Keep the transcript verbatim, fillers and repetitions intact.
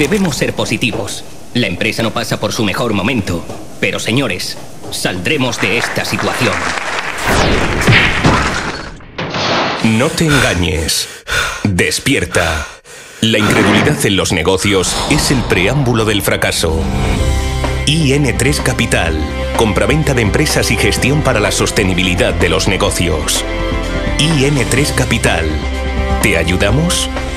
Debemos ser positivos. La empresa no pasa por su mejor momento. Pero, señores, saldremos de esta situación. No te engañes. Despierta. La incredulidad en los negocios es el preámbulo del fracaso. I N tres Capital. Compraventa de empresas y gestión para la sostenibilidad de los negocios. I N tres Capital. ¿Te ayudamos?